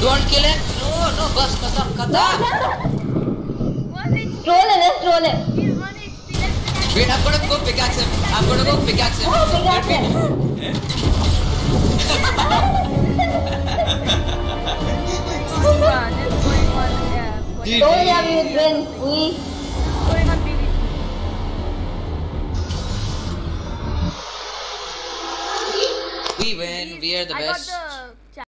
Don't kill him. No, bus, kata. Troll him, let's troll him. He's 1 HP. Wait, I'm gonna go pickaxe him. Oh, pickaxe him. It's going on, yeah. Don't have you win. Going on PvP. We win. We are the best.